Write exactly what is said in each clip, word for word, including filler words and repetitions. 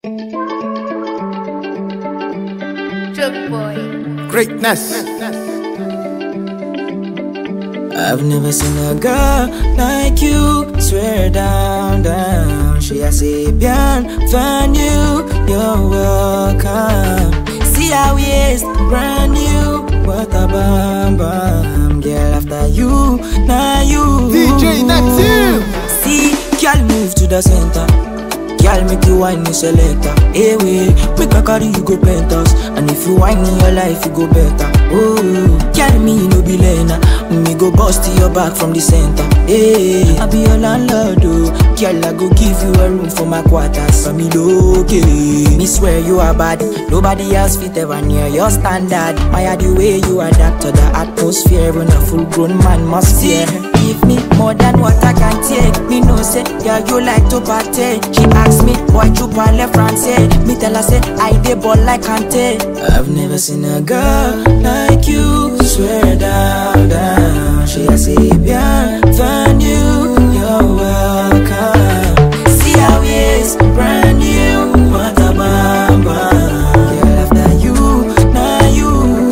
Drug boy. Greatness. I've never seen a girl like you. Swear down, down. She a say, Bienvenue, you're welcome. See how he is, brand new. Watabambam, girl after you, now you. D J Neptune. See, girl move to the center. Girl make you whine, you selecta. Eweeeeh, make a carry you go penthouse. And if you whine in your life, you go better. Oh, girl me no be lena. Me go bust your back from the center. Hey, I be your landlord, oh. Girl I go give you a room for my quarters. Bamiloke, me swear you are bad. Nobody else fit ever near your standard. My the way you adapt to the atmosphere. When a full grown man must fear. Give me more than what I can take. Me no say, girl you like to party. She ask me, why you parle français? Me tell her say, I dey ball like Kante. I've never seen a girl like you. Swear down, down. She a say, Bienvenue, you're welcome. See how he is, brand new. Watabambam, girl after you, now you.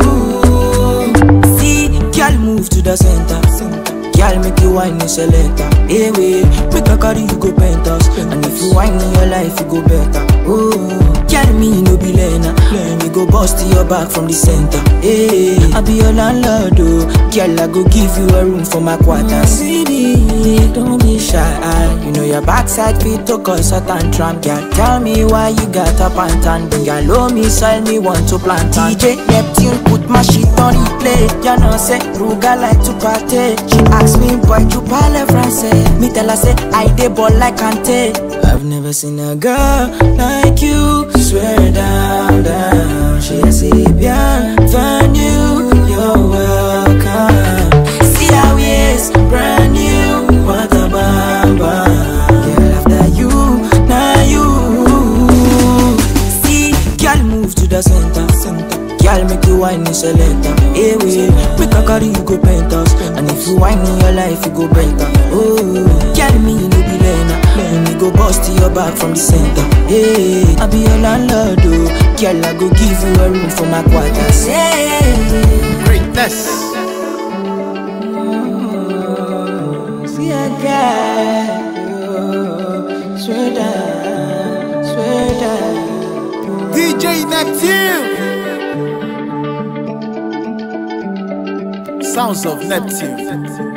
See, girl move to the center. Girl make you whine, you selecta. Eweeeeh, make a carry you go penthouse. And if you whine in your life, you go better. Oh, girl me no be lena. Me go bust your back from the center. Hey, I be your landlord, oh. Girl I go give you a room for my quarters. Baby, don't be shy. You know your backside fit to cause a tantrum. Girl, tell me why you got a pantan. Girl, oh me soil me want to plant. D J Neptune put my shit on replay. You know say Ruger like to party. She ask me, boy, you parle français? Me tell her say, I dey ball like Kante. I've never seen a girl like you. Swear down, down. She a say, Bienvenue, you're welcome. See how he is, brand new. Watabambam, girl after you, now you. See, girl move to the center. Girl make you whine, you selecta. Eweeeeh, make a carry you go penthouse. And if you whine in your life, you go better. Oh, girl me no be lena. Me go bust your back from the center. Hey, I be your landlord, oh. Girl I go give you a room for my quarters. Hey, Greatness. oh, see a girl, oh, swear down, swear down. D J Neptune. Sounds of Neptune.